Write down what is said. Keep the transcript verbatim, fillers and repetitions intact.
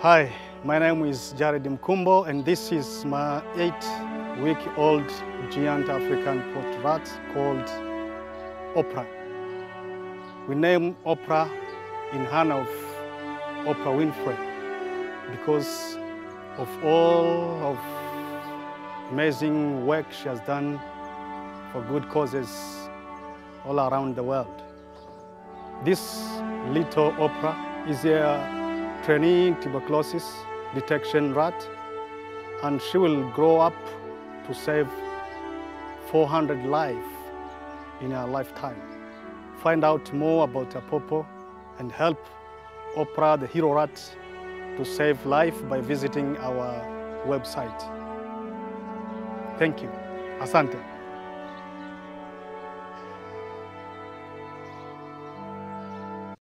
Hi, my name is Jared Mkumbo, and this is my eight-week-old giant African pot rat called Oprah. We named Oprah in honor of Oprah Winfrey because of all of amazing work she has done for good causes all around the world. This little Oprah is a trainee tuberculosis detection rat, and she will grow up to save four hundred lives in her lifetime. Find out more about Apopo and help Oprah the HeroRAT to save life by visiting our website. Thank you. Asante.